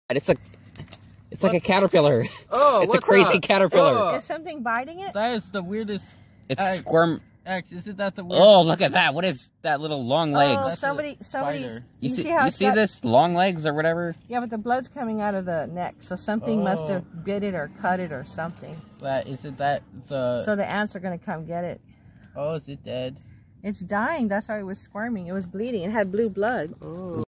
It's like a caterpillar. Oh, it's a crazy caterpillar. Oh. Is something biting it? That is the weirdest. It's squirm. X, isn't that the weird? Oh, look at that! What is that little long legs? Oh, somebody. You see this long legs or whatever? Yeah, but the blood's coming out of the neck, so something must have bit it or cut it or something. Isn't that the? So the ants are gonna come get it. Oh, is it dead? It's dying. That's why it was squirming. It was bleeding. It had blue blood. Oh.